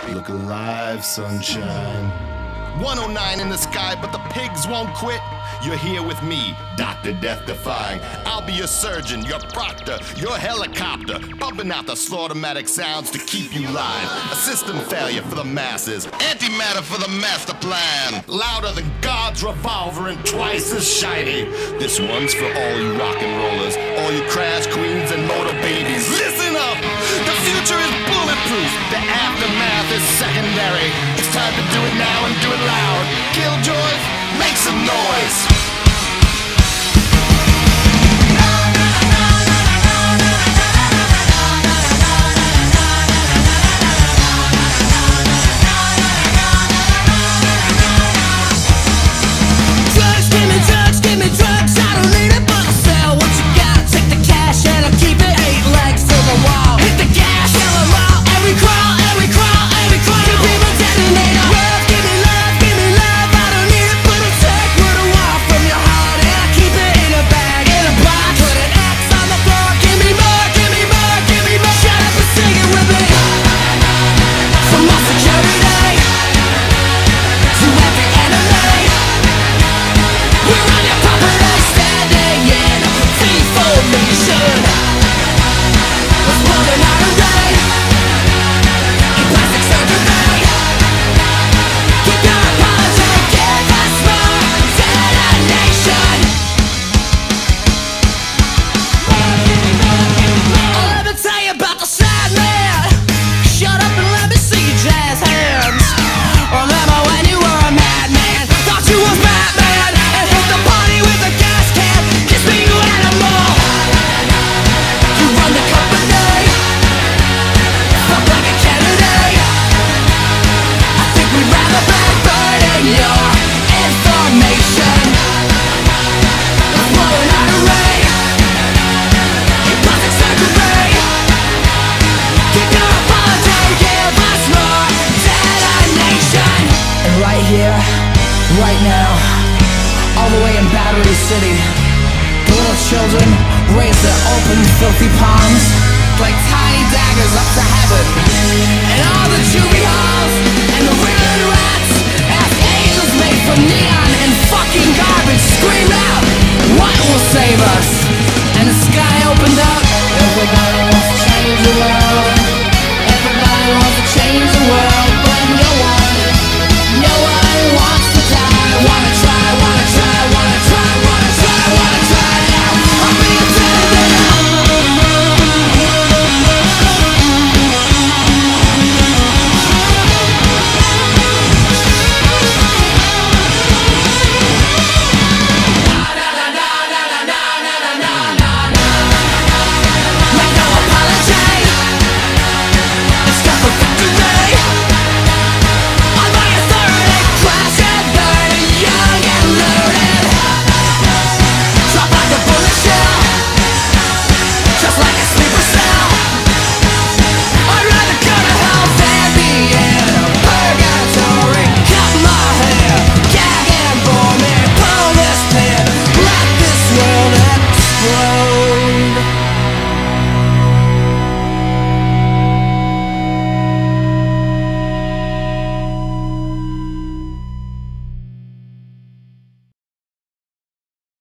Look alive, sunshine. 109 in the sky, but the pigs won't quit. You're here with me, Dr. Death Defying. I'll be your surgeon, your proctor, your helicopter, bumping out the slaughtermatic sounds to keep you live. A system failure for the masses, antimatter for the master plan. Louder than God's revolver and twice as shiny. This one's for all you rock and rollers, all you crash queens and motor babies. Listen up! The future is bulletproof. The aftermath is secondary. It's time to do it now and do it loud. Killjoys, make some noise. Right now, all the way in Battery City, the little children raise their open, filthy palms like tiny daggers up to heaven.